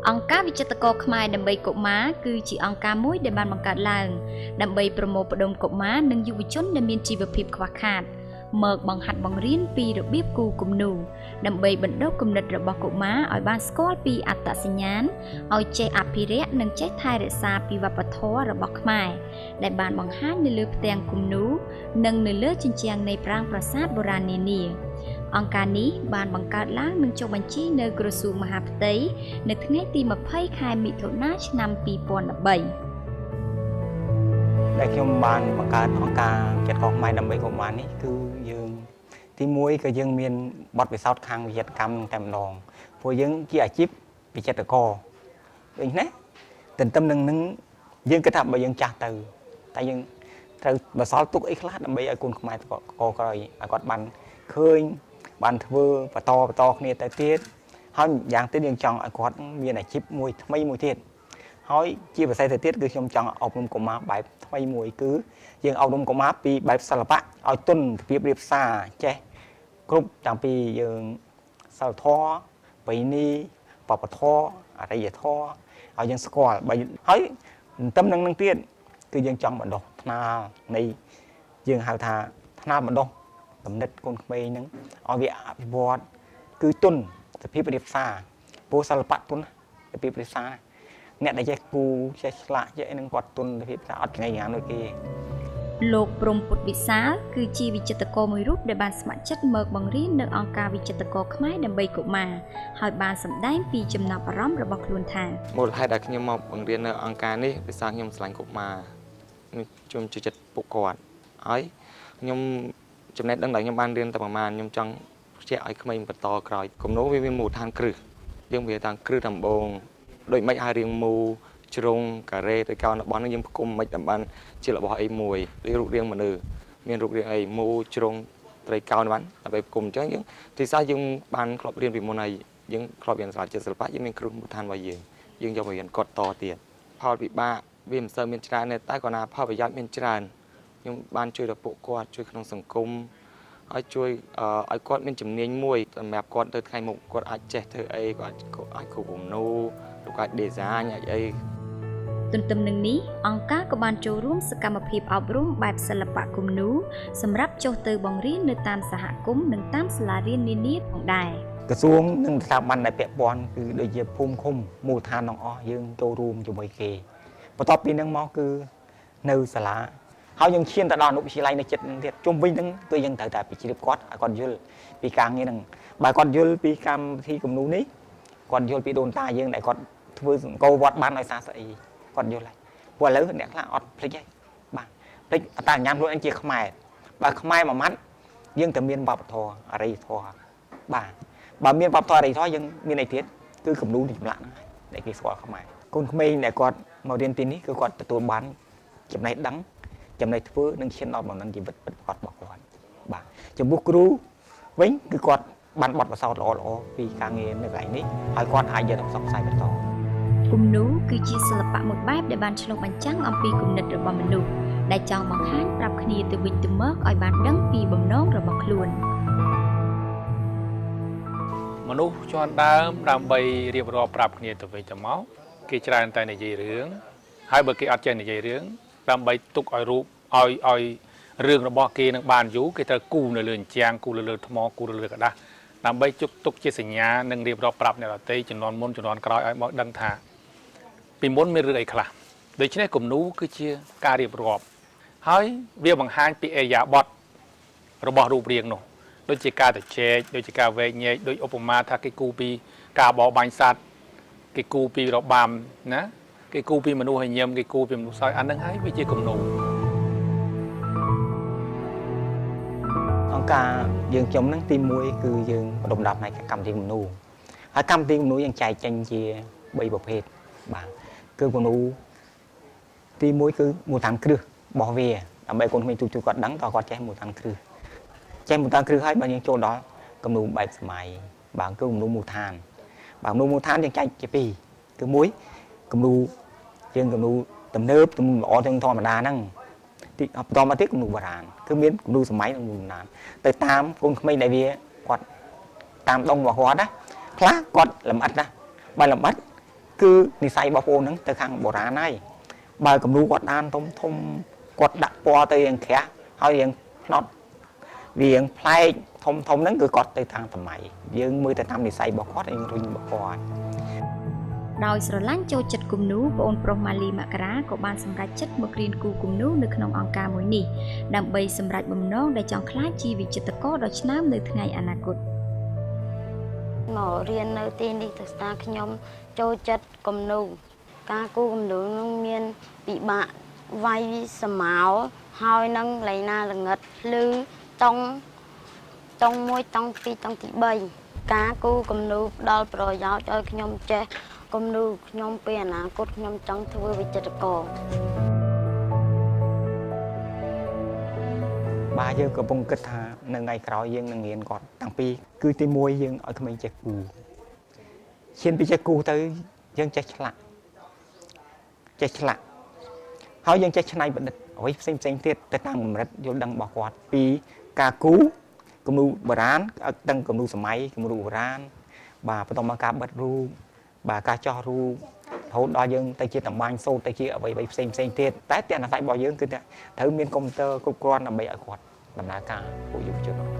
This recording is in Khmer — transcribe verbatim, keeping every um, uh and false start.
អង្គការវិចិត្រករខ្មែរដើម្បីកុមារគឺជាអង្គការមួយដែលបានបង្កើតឡើងដើម្បីប្រមូលផ្ដុំកុមារនិងយុវជនដែលមានជីវភាពខ្វះខាតមកបង្ហាត់បង្រៀនពីរបៀបគូរគំនូរដើម្បីបណ្ដុះគំនិតរបស់កុមារឲ្យបានស្គាល់ពីអត្តសញ្ញាណឲ្យចេះអភិរក្សនិងចេះថែរក្សាពីវប្បធម៌របស់ខ្មែរដែលបានបង្ហាញនៅលើផ្ទាំងគំនូរនិងនៅលើជញ្ជាំងនៃប្រាង្គប្រាសាទបុរាណនានាអង្គការនេះបានបង្កើតឡើងនិងចុះបញ្ជីនៅក្រសួងមហាផ្ទៃនៅថ្ងៃទីម្ភៃខែមិថុនាឆ្នាំពីរពាន់ដប់ដែលខ្ញុំបានបង្កើតអង្គការចិត្តของខ្មែរដើម្បីកុមារនេះគឺយើងទីមួយគឺយើងមានបទពិសោធន៍ខាងវិទ្យាកម្មតែម្ដងព្រោះយើងជាអាជីពវិចិត្រករដូចនេះទន្ទឹមនឹងនឹងយើងគិតថាបើយើងចាស់ទៅតែយើងត្រូវបន្សល់ទុកអីខ្លះដើម្បីឲ្យកូនខ្មែរកក្រោយឲ្យគាត់បានឃើញបានធ្វើបន្តបន្តគ្នាទៅទៀតហើយយ៉ាងទៀតយើងចង់ឲ្យគាត់មានអាជីពមួយថ្មីមួយទៀតហើយជាពិសេសទៅទៀតគឺខ្ញុំចង់អប់រំកុមារបែបថ្មីមួយគឺយើងអប់រំកុមារពីបែបសិល្បៈឲ្យទុនរបៀបរៀបសារចេះគ្រប់តាំងពីយើងសិលធម៌បៃនីបព្វធម៌អរិយធម៌ឲ្យយើងស្គាល់ហើយទន្ទឹមនឹងនឹងទៀតគឺយើងចង់បណ្ដុះថ្នាលនៃយើងហៅថាថ្នាលបណ្ដុះគំនិតកូនក្មេងហ្នឹងឲ្យវាអភិវឌ្ឍគឺទុនរបៀបរៀបសារព្រោះសិល្បៈទុនរបៀបរៀបសារអ្នកដែលចេះគូចេះឆ្លាក់ចេះនឹងគាត់ទុនរបៀបថាអត់ថ្ងៃណាដូចគេលោកព្រំពុទ្ធវិសាលគឺជាវិចិត្រករមួយរូបដែលបានស្ម័គ្រចិត្តមកបង្រៀននៅអង្គការវិចិត្រករខ្មែរដើម្បីកុមារហើយបានសម្ដែងពីចំណាប់អារម្មណ៍របស់ខ្លួនថាមូលហេតុដែលខ្ញុំមកបង្រៀននៅអង្គការនេះដោយសារខ្ញុំស្រឡាញ់កុមារខ្ញុំជួយចិត្តពួកគាត់ហើយខ្ញុំចំណេះដឹងដែលខ្ញុំបានរៀនតែប្រហែលខ្ញុំចង់ជែកឲ្យក្មេងបន្តក្រោយគំនូរវាមានមូលដ្ឋានគ្រឹះយើងវាតាមគ្រឹះដំបូងដូចមិនឲ្យរៀងមូជ្រុងការ៉េទៅកោណរបស់នឹងយើងផ្គុំមិនតាមបានជារបស់អីមួយដូចរូបរាងមនុស្សមានរូបរាងអីមូជ្រុងត្រីកោណបានដើម្បីផ្គុំអញ្ចឹងយើងទីសាយើងបានធ្លាប់រៀនពីមុនហើយយើងធ្លាប់រៀនសាស្ត្រចិត្តសិល្បៈយើងមានគ្រឹះមូលដ្ឋានរបស់យើងយើងយកមករៀនកត់តទៀតផលវិបាកវាមិនសូវមានច្រើនទេតែក៏ណាផលប្រយោជន៍មានច្រើនខ្ញុំបានជួយដល់ពួកគាត់ជួយក្នុងសង្គមឲ្យជួយឲ្យគាត់មានជំនាញមួយសម្រាប់គាត់ទៅថ្ងៃមុខគាត់អាចចេះធ្វើអីគាត់អាចគូរគំនូរឬក៏ design អាចអីទន្ទឹមនឹងនេះអង្គការក៏បានចូលរួមសកម្មភាពអប់រំបែបសិល្បៈគំនូរសម្រាប់ចុះទៅបង្រៀននៅតាមសហគមន៍និងតាមសាលារៀននានាផងដែរក្រសួងនិងស្ថាប័នដែលពាក់ព័ន្ធគឺដូចជាភូមិឃុំមូលដ្ឋានទាំងអស់យើងចូលរួមជាមួយគេបន្ទាប់ពីនឹងមកគឺនៅសាលាហើយយើងឈានទៅដល់អនុវិទ្យាល័យនៅចិត្តនឹងទៀតជុំវិញហ្នឹងគឺយើងត្រូវតែបញ្ជ្រាបគាត់ឲ្យគាត់យល់ពីការងារហ្នឹងបើគាត់យល់ពីកម្មវិធីគំនូរនេះគាត់យល់ពីដូនតាយើងដែលគាត់ធ្វើសង្គមវត្តបានឲ្យសាស្អីគាត់យល់ហើយព្រោះឥឡូវអ្នកខ្លះអត់ភ្លេចហើយបាទភ្លេចអត្តសញ្ញាណខ្លួនឯងជាខ្មែរបើខ្មែរមួយម៉ាត់យើងតែមានវប្បធម៌អរិយធម៌បាទបើមានវប្បធម៌អរិយធម៌យើងមានអីទៀតគឺគំនូរចម្លាក់ហ្នឹងហើយដែលគេស្គាល់ខ្មែរកូនក្មេងដែលគាត់មករៀនទីនេះគឺគាត់ទទួលបានចំណេះដឹងចំណេះធ្វើនិងឈានដល់បំណងជីវិតពិតប្រាកដរបស់គាត់បាទចំពោះគ្រូវិញគឺគាត់បានបទពិសោធន៍ល្អល្អពីការងារនៅកន្លែងនេះហើយគាត់អាចយកទៅផ្សព្វផ្សាយបន្តគំនូរគឺជាសិល្បៈមួយបែបដែលបានឆ្លុះបញ្ចាំងអំពីគំនិតរបស់មនុស្សដែលចង់បង្ហាញប្រាប់គ្នាទៅវិញទៅមកឲ្យបានដឹងពីបំណងរបស់ខ្លួនមនុស្សជាន់ដើមដើម្បីរៀបរាប់ប្រាប់គ្នាទៅវិញទៅមកគេច្រើនតែនិយាយរឿងហើយបើគេអត់ចេះនិយាយរឿងដើម្បីទុកឲ្យរូបឲ្យឲ្យរឿងរបស់គេនឹងបានយូរគេត្រូវគូនៅលើអញ្ចាំងគូលើលើថ្មគូលើលើกระดาษដើម្បីជុកទុកជាសញ្ញានិងរៀបរាប់ប្រាប់អ្នកដទៃជំនាន់មុនជំនាន់ក្រោយឲ្យមកដឹងថាពីមុនមានរឿងអីខ្លះដូច្នេះគំនូរគឺជាការរៀបរាប់ហើយវាបង្ហាញពីអេយ៉ាបតរបស់រូបរាងនោះដូចជាការទៅជែកដូចជាការវែកញែកដូចឧបមាថាគេគូពីការបរបាញ់សត្វគេគូពីរបាំណាគេគូពីមនុស្សឲ្យញឹមគេគូពីមនុស្សសោយអាហ្នឹងហើយវាជាគំនូរអង្គការយើងខ្ញុំហ្នឹងទីមួយគឺយើងបណ្ដុំដាប់ផ្នែកកម្មវិធីគំនូរហើយកម្មវិធីគំនូរយើងចែកចេញជាបីប្រភេទបាទគឺគំនូរទីមួយគឺមូលដ្ឋានគ្រឹះរបស់វាដើម្បីកូនក្មេងទូទៅគាត់ដឹងតើគាត់ចេះមូលដ្ឋានគ្រឹះចេះមូលដ្ឋានគ្រឹះហើយបើយើងចូលដល់គំនូរបែបសម័យបាទគឺគំនូរមូលដ្ឋានបាទគំនូរមូលដ្ឋានយើងចែកជាពីរគឺមួយគំនូរយើងគំនូរទំនើបទំនើបល្អទាំងធម្មតាហ្នឹងទីបន្តមកទៀតគំនូរបុរាណគឺមានគំនូរសម័យនិងគំនូរណាទៅតាមកូនក្មេងដែលវាគាត់តាមដងរបស់គាត់ណាខ្លះគាត់លម្អិតណាបើលម្អិតគឺនិស័យរបស់បងហ្នឹងទៅខាងបុរាណហើយបើគំនូគាត់អានធំធំគាត់ដាក់ពណ៌ទៅរៀងក្រាស់ហើយរៀងផ្នត់វារៀងប្លែកធំធំហ្នឹងគឺគាត់ទៅតាមសម័យយើងមើលទៅតាមនិស័យរបស់គាត់យើងរុញរបស់គាត់ដោយស្រឡាញ់ចូលចិត្តគំនូបងប្រុសម៉ាលីមករាក៏បានសម្រេចចិត្តមករៀនគូគំនូនៅក្នុងអង្គការមួយនេះដើម្បីសម្រេចបំណងដែលចង់ក្លាយជាវិចិត្រករដ៏ឆ្នើមនៅថ្ងៃអនាគតមករៀននៅទីនេះទៅស្ដារខ្ញុំចូលចិត្តគំនូការគូគំនូនឹងមានពិបាកវាយសមោហើយនឹងលៃណាល្ងិតឬតង់តង់មួយតង់ពីរតង់ទី3ការគូគំនូផ្ដល់ប្រយោជន៍ឲ្យខ្ញុំចេះគំនូខ្ញុំពេលអនាគតខ្ញុំចង់ធ្វើវិចិត្រករបាទយើងកំពុងគិតថានៅថ្ងៃក្រោយយើងនឹងរៀនគាត់តាំងពីគឺទីមួយយើងឲ្យក្មេងចេះគូឈានពីចេះគូទៅយើងចេះឆ្លាក់ចេះឆ្លាក់ហើយយើងចេះច្នៃប្រឌិតអ្វីផ្សេងផ្សេងទៀតទៅតាមកម្រិតយល់ដឹងរបស់គាត់ពីការគូគំនូបុរាណឲ្យដឹងគំនូសម័យគំនូបុរាណបាទបន្តមកការបិទរូបបាទការចោះរូប រហូតដល់យើងទៅជាតម្បាញសូត្រទៅជាអ្វីៗផ្សេងផ្សេងទៀតតែតែអាស្រ័យរបស់យើងគឺថាត្រូវមានកុំព្យូទ័រគ្រប់គ្រាន់ដើម្បីឲ្យគាត់ដំណើរការពួកយុវជន